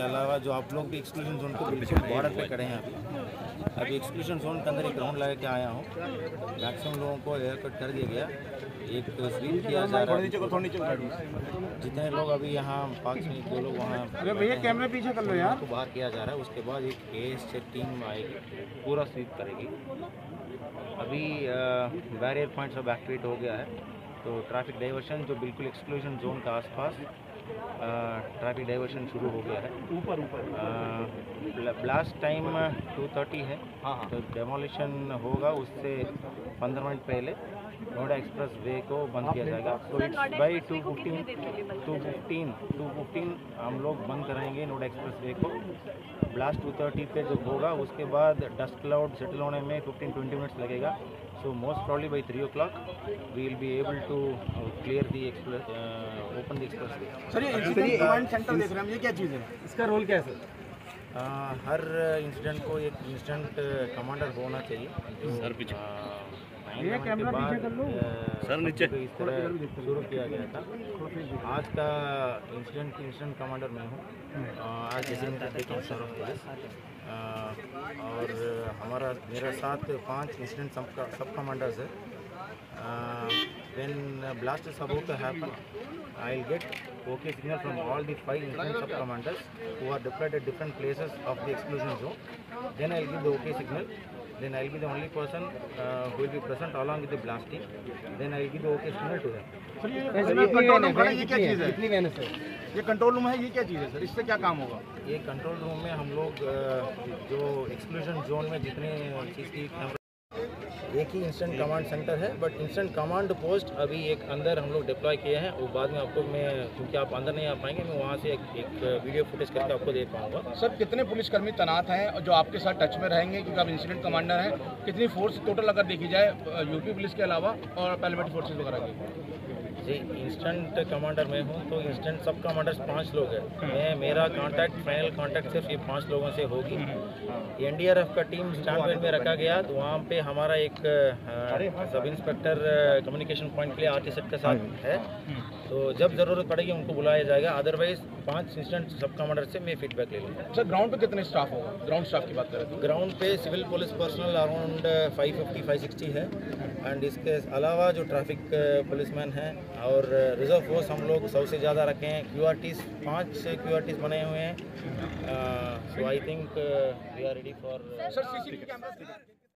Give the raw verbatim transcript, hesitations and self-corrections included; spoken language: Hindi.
अलावा जो आप लोग भी एक्सक्लूजन जोन को बिल्कुल बॉर्डर पे खड़े हैं अभी अभी एक्सक्लूजन जोन के अंदर एक राउंड लगा के आया हूँ। मैक्सिमम लोगों को एयर कट कर दिया गया, एक स्वीप किया जा रहा है। जितने लोग अभी यहाँ पाँच मिनट दो लोग वहाँ अरे भैया कैमरा पीछे कर लो यार, को बाहर किया जा रहा है। उसके बाद एक एएस चेक टीम आएगी, पूरा स्वीप करेगी। अभी बैरियर पॉइंट सब एक्टिवेट हो गया है, तो ट्रैफिक डाइवर्शन जो बिल्कुल एक्सक्लूजन जोन के आसपास ट्रैफिक डाइवर्शन शुरू हो गया है। ऊपर ऊपर ब्लास्ट टाइम टू थर्टी है, तो डेमोलिशन होगा उससे पंद्रह मिनट पहले नोएडा एक्सप्रेस वे को बंद किया जाएगा। तो it's by two fifteen two fifteen two fifteen हम लोग बंद कराएंगे नोएडा एक्सप्रेस वे को। ब्लास्ट टू थर्टी पे जो होगा उसके बाद डस्ट क्लाउड सेटल होने में फिफ्टीन ट्वेंटी मिनट्स लगेगा। So most probably by three o'clock we will be able to clear the express open the expressway. Sir ये इंसिडेंट कमांड सेंटर देख रहे हैं हम, ये क्या चीज़ है, इसका रोल क्या है सर? uh, हर इंसिडेंट को एक इंसिडेंट कमांडर होना चाहिए। सर पीछे ये कैमरा पीछे कर लो सर, नीचे इस तरह शुरू किया गया था। आज का इंसिडेंट इंसिडेंट कमांडर मैं हूँ, आज सर ऑफ पुलिस, और हमारा मेरा साथ पांच इंसिडेंट सब सब कमांडर्स है। When blast is about to happen, I will get okay signal from all the five incident sub commanders who are deployed at different places of the exclusion zone. Then I will give the okay signal. Then I will be the only person uh, who will be present along with the blast team. Then I will give the okay signal to them. Sir ये कंट्रोल रूम है, ये क्या चीज़ है? कितनी वैन है? ये कंट्रोल रूम है, ये क्या चीज़ है सर? इससे क्या काम होगा? ये कंट्रोल रूम में हम लोग जो एक्सक्लूजन जोन में जितने सीसीटीवी कैमरा, एक ही इंस्टेंट कमांड सेंटर है, बट इंस्टेंट कमांड पोस्ट अभी एक अंदर हम लोग डिप्लॉय किए हैं। वो बाद में आपको मैं, क्योंकि आप अंदर नहीं आ पाएंगे, मैं वहाँ से एक, एक वीडियो फुटेज करके आपको दे पाऊँगा। सर कितने पुलिसकर्मी तैनात हैं जो आपके साथ टच में रहेंगे, क्योंकि आप इंसिडेंट कमांडर हैं? कितनी फोर्स टोटल अगर देखी जाए यूपी पुलिस के अलावा और पैरामिलिट्री फोर्सेज वगैरह की? जी, इंस्टेंट कमांडर में हूँ, तो इंस्टेंट सब कमांडर्स पाँच लोग हैं। मैं मेरा कांटेक्ट फाइनल कांटेक्ट सिर्फ ये पाँच लोगों से होगी। एनडीआरएफ का टीम स्टैंड में रखा गया, तो वहाँ पे हमारा एक सब इंस्पेक्टर कम्युनिकेशन पॉइंट के लिए आरटी सेट के साथ है, तो जब ज़रूरत पड़ेगी उनको बुलाया जाएगा। अदरवाइज पांच इंस्टेंट सब कमांडर से मैं फीडबैक ले लूँगा। सर ग्राउंड पे कितने स्टाफ होगा? ग्राउंड स्टाफ की बात करें तो ग्राउंड पे civil police personnel around five fifty five sixty है, एंड इसके अलावा जो ट्रैफिक पुलिसमैन हैं और रिजर्व फोर्स हम लोग सौ से ज़्यादा रखे हैं। क्यू आर टीज पाँच क्यू आर टीज बने हुए हैं। So I think we are ready for. Sir CCTV camera